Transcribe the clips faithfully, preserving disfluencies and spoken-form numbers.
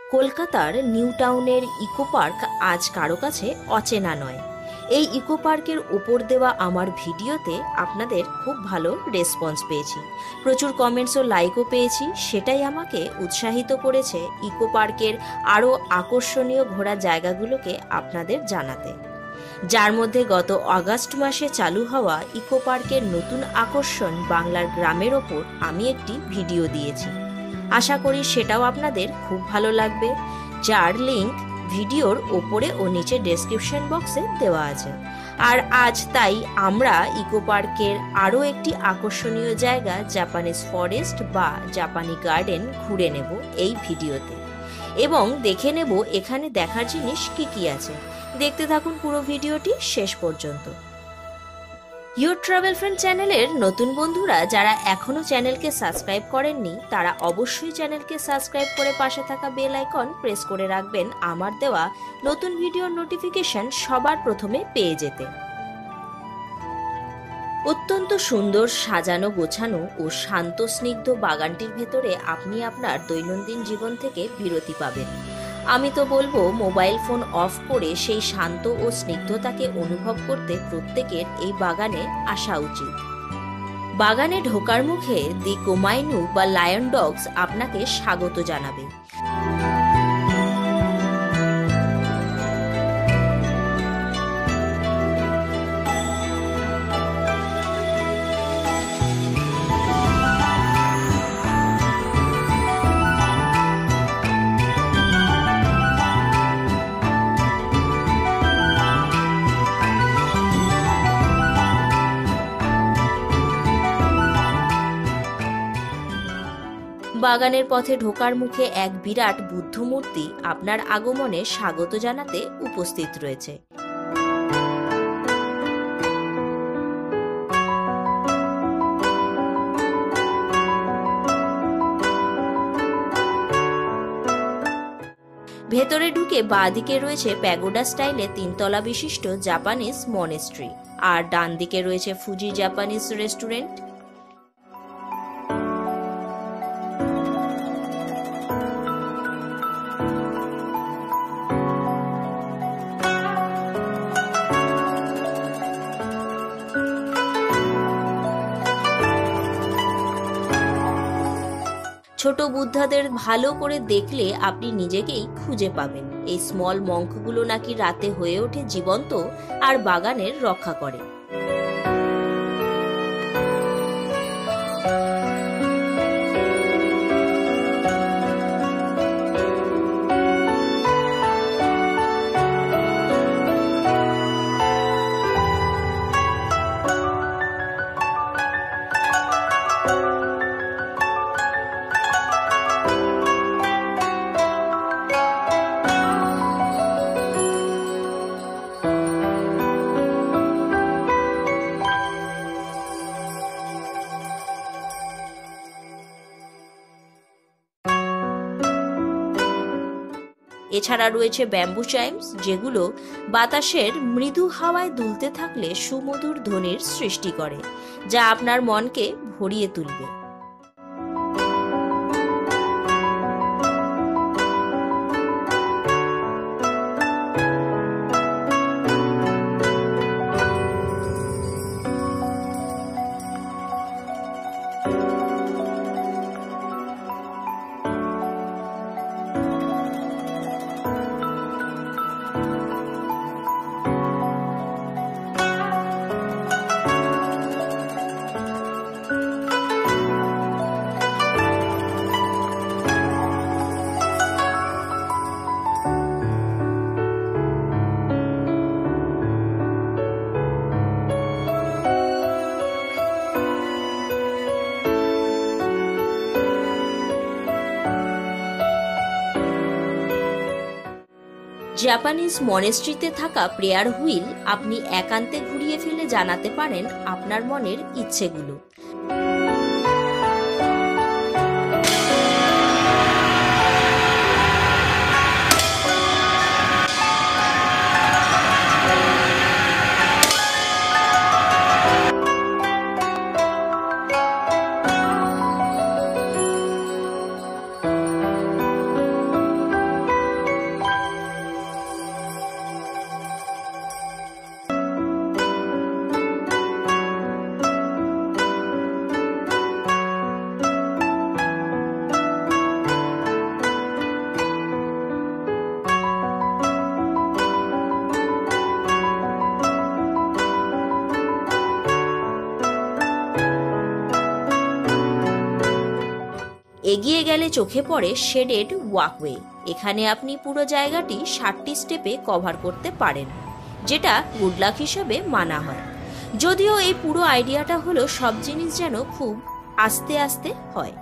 কলকাতার নিউ টাউনের eco park আজ কারো কাছে অচেনা নয়। এই ইকো পার্কের ওপর দেওয়া আমার ভিডিওতে আপনাদের খুব ভালো রেসপন্স পেয়েছি, প্রচুর কমেন্টস ও লাইকও পেয়েছি। সেটাই আমাকে উৎসাহিত করেছে ইকো পার্কের আরও আকর্ষণীয় ঘোরার জায়গাগুলোকে আপনাদের জানাতে, যার মধ্যে গত আগস্ট মাসে চালু হওয়া ইকো পার্কের নতুন আকর্ষণ বাংলার গ্রামের ওপর আমি একটি ভিডিও দিয়েছি। আশা করি সেটাও আপনাদের খুব ভালো লাগবে, যার লিঙ্ক ভিডিওর ওপরে ও নিচে ডেসক্রিপশন বক্সে দেওয়া আছে। আর আজ তাই আমরা ইকো পার্কের আরও একটি আকর্ষণীয় জায়গা জাপানিজ ফরেস্ট বা জাপানি গার্ডেন ঘুরে নেব এই ভিডিওতে, এবং দেখে নেব এখানে দেখার জিনিস কি কি আছে। দেখতে থাকুন পুরো ভিডিওটি শেষ পর্যন্ত। ইউর ট্রাভেল ফ্রেন্ড চ্যানেলের নতুন বন্ধুরা যারা এখনো চ্যানেলকে সাবস্ক্রাইব করেননি, তারা অবশ্যই চ্যানেলকে সাবস্ক্রাইব করে পাশে থাকা বেল আইকন প্রেস করে রাখবেন আমার দেওয়া নতুন ভিডিওর নোটিফিকেশন সবার প্রথমে পেয়ে যেতে। অত্যন্ত সুন্দর সাজানো গোছানো ও শান্ত স্নিগ্ধ বাগানটির ভেতরে আপনি আপনার দৈনন্দিন জীবন থেকে বিরতি পাবেন। আমি তো বলবো মোবাইল ফোন অফ করে সেই শান্ত ও স্নিগ্ধতাকে অনুভব করতে প্রত্যেকের এই বাগানে আসা উচিত। বাগানে ঢোকার মুখে দি কোমাইনু বা লায়ন ডগস আপনাকে স্বাগত জানাবে। বাগানের পথে ঢোকার মুখে এক বিরাট বুদ্ধ মূর্তি আপনার আগমনে স্বাগত জানাতে উপস্থিত রয়েছে। ভেতরে ঢুকে বাঁদিকে রয়েছে প্যাগোডা স্টাইলে তিনতলা বিশিষ্ট জাপানিজ মনেস্ট্রি, আর ডান দিকে রয়েছে ফুজি জাপানিজ রেস্টুরেন্ট। ছোট বুদ্ধাদের ভালো করে দেখলে আপনি নিজেকেই খুঁজে পাবেন। এই স্মল মঙ্কগুলো নাকি রাতে হয়ে ওঠে জীবন্ত আর বাগানের রক্ষা করে। এছাড়া রয়েছে ব্যাম্বু চাইমস, যেগুলো বাতাসের মৃদু হাওয়ায় দুলতে থাকলে সুমধুর ধ্বনির সৃষ্টি করে, যা আপনার মনকে ভরিয়ে তুলবে। জাপানিজ মনেস্ট্রিতে থাকা প্রেয়ার হুইল আপনি একান্তে ঘুরিয়ে ফেলে জানাতে পারেন আপনার মনের ইচ্ছেগুলো। এগিয়ে গেলে চোখে পড়ে শেডেড ওয়াকওয়ে। এখানে আপনি পুরো জায়গাটি ষাটটি স্টেপে কভার করতে পারেন, যেটা গুড লাক হিসেবে মানা হয়। যদিও এই পুরো আইডিয়াটা হলো সব জিনিস যেন খুব আস্তে আস্তে হয়।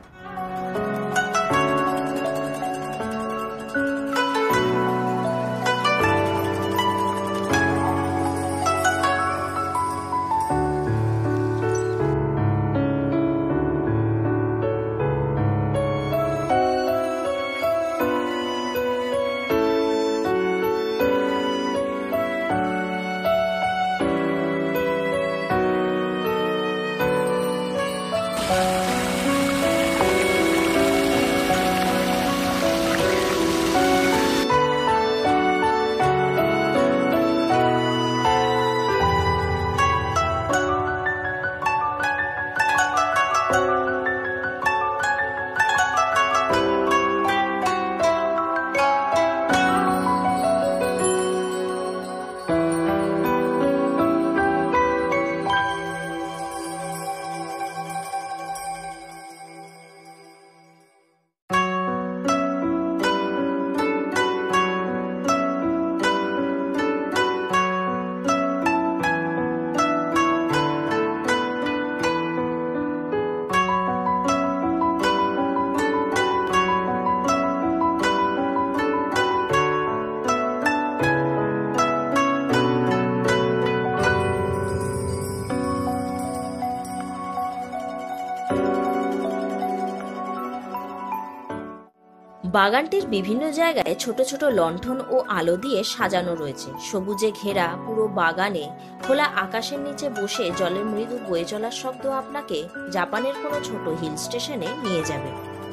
বাগানটির বিভিন্ন জায়গায় ছোট ছোট লণ্ঠন ও আলো দিয়ে সাজানো রয়েছে। সবুজে ঘেরা পুরো বাগানে খোলা আকাশের নিচে বসে জলের মৃদু বয়ে চলার শব্দ আপনাকে জাপানের কোনো ছোট হিল স্টেশনে নিয়ে যাবে।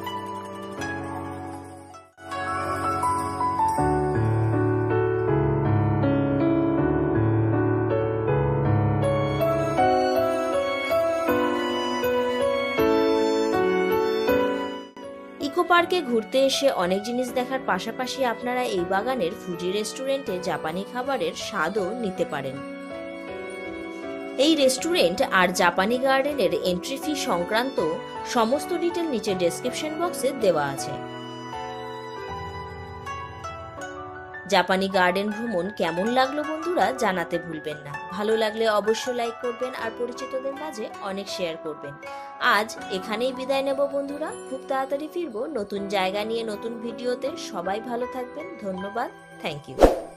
ইকো পার্কে ঘুরতে এসে অনেক জিনিস দেখার পাশাপাশি আপনারা এই বাগানের ফুজি রেস্টুরেন্টে জাপানি খাবারের স্বাদও নিতে পারেন। এই রেস্টুরেন্ট আর জাপানি গার্ডেনের এন্ট্রি ফি সংক্রান্ত সমস্ত ডিটেল নিচে ডেসক্রিপশন বক্সে দেওয়া আছে। জাপানি গার্ডেন ভ্রমণ কেমন লাগলো বন্ধুরা জানাতে ভুলবেন না। ভালো লাগলে অবশ্যই লাইক করবেন আর পরিচিতদের মাঝে অনেক শেয়ার করবেন। আজ এখানেই বিদায় নেব বন্ধুরা, খুব তাড়াতাড়ি ফিরবো নতুন জায়গা নিয়ে নতুন ভিডিওতে। সবাই ভালো থাকবেন, ধন্যবাদ, থ্যাংক ইউ।